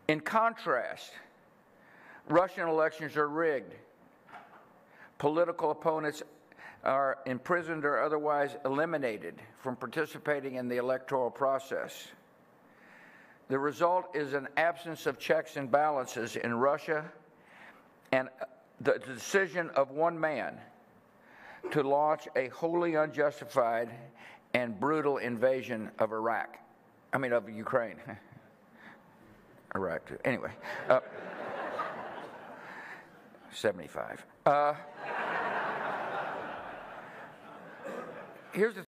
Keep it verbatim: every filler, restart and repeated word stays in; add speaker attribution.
Speaker 1: In contrast, Russian elections are rigged. Political opponents are imprisoned or otherwise eliminated from participating in the electoral process. The result is an absence of checks and balances in Russia and the decision of one man to launch a wholly unjustified and brutal invasion of Iraq. I mean, of Ukraine. Iraq, too. Anyway. Uh, seventy-five. Uh, here's the